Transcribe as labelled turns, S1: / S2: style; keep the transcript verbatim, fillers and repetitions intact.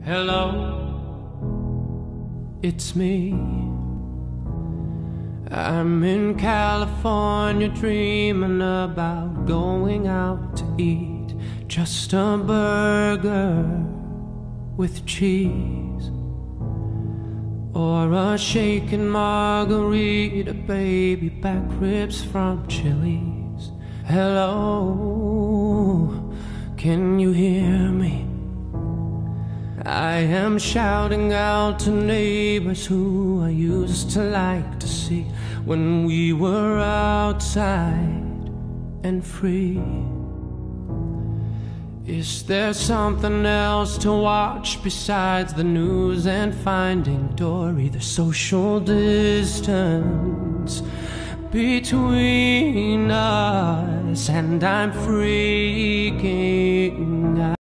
S1: Hello, it's me. I'm in California dreaming about going out to eat. Just a burger with cheese, or a shaken margarita, baby back ribs from Chili's. Hello, can you hear me? I am shouting out to neighbors who I used to like to see when we were outside and free. Is there something else to watch besides the news and Finding Dory? The social distance between us, and I'm freaking out.